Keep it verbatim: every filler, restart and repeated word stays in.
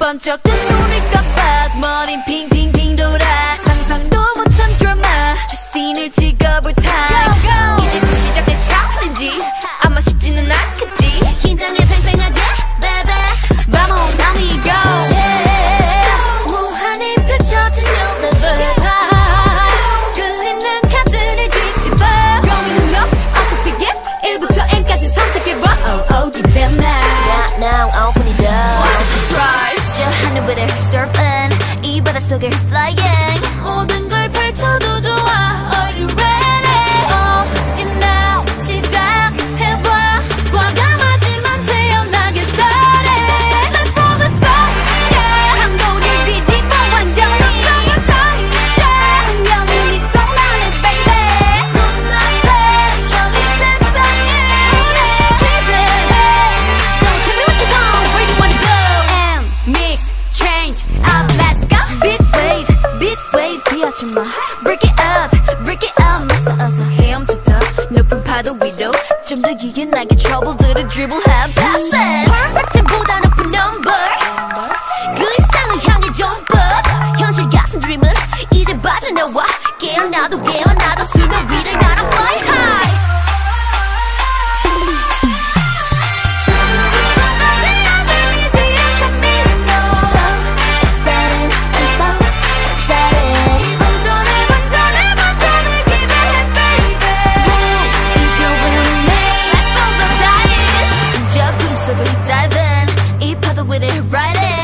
번쩍 뜬 눈을 깜빡 머린 핑핑핑 돌아 상상도 못한 드라마 저 씬을 찍어볼 타임 이제부터 시작된 챌린지 아마 쉽지는 않겠지 긴장해 팽팽하게 baby Vamos amigo yeah. 무한히 펼쳐진 new level 끌리는 카드를 뒤집어 going up 어서 begin 일부터 N까지 선택해봐 oh oh 기대된다 Not now open it up surprise 저 하늘 위를 surfing 이 바닷속을 flying 모든 걸 펼쳐도 좋아 Are you ready? Oh you know 시작해봐 과감하지만 태연하게 started Let's roll the dice yeah 한도를 뒤집어 완전히 걱정은 나이샤 운명은 이 손 안에 baby 눈앞에 열린 세상에 기대해 So tell me what you want where you wanna go Nmixx change up let's go Big wave big wave 비어치마 Break it up break it up 어서 어서 헤엄쳐다 높은 파도 위로 좀 더 유연하게 trouble들을 dribble have pass it Perfect보다 높은 number 그 이상을 향해 jump up 현실 같은 dream은 이제 빠져나와 깨어나도 깨어나도 수면 위를 날아 fly high Dive in, 이 파도 with it right in